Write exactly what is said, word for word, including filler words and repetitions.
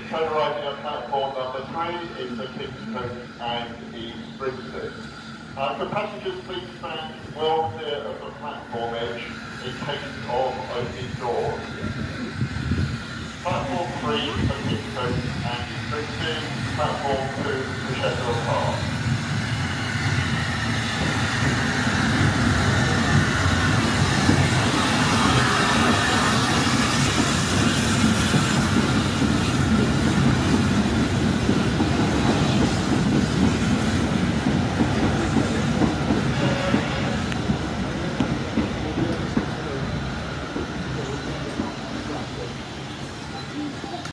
train arriving at platform number three is the Keynes and East Grimsby. Uh, for passengers, please stand well clear of the platform edge in case of opening doors. Platform three for Keynes and East Grimsby, platform two for Sheffield Park.